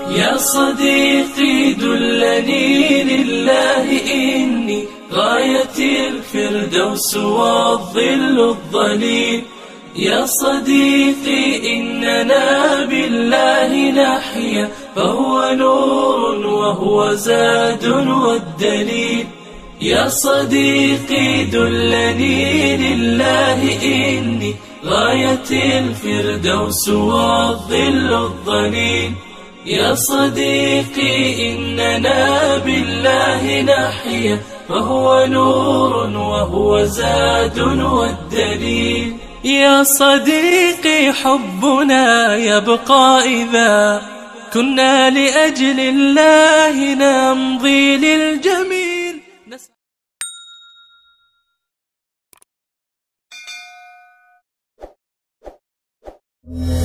يا صديقي دلني لله إني غاية الفردوس والظل الظليل. يا صديقي إننا بالله نحيا، فهو نور وهو زاد والدليل. يا صديقي دلني لله إني غاية الفردوس والظل الظليل. يا صديقي إننا بالله نحيا، فهو نور وهو زاد والدليل. يا صديقي حبنا يبقى إذا كنا لأجل الله نمضي للجميل.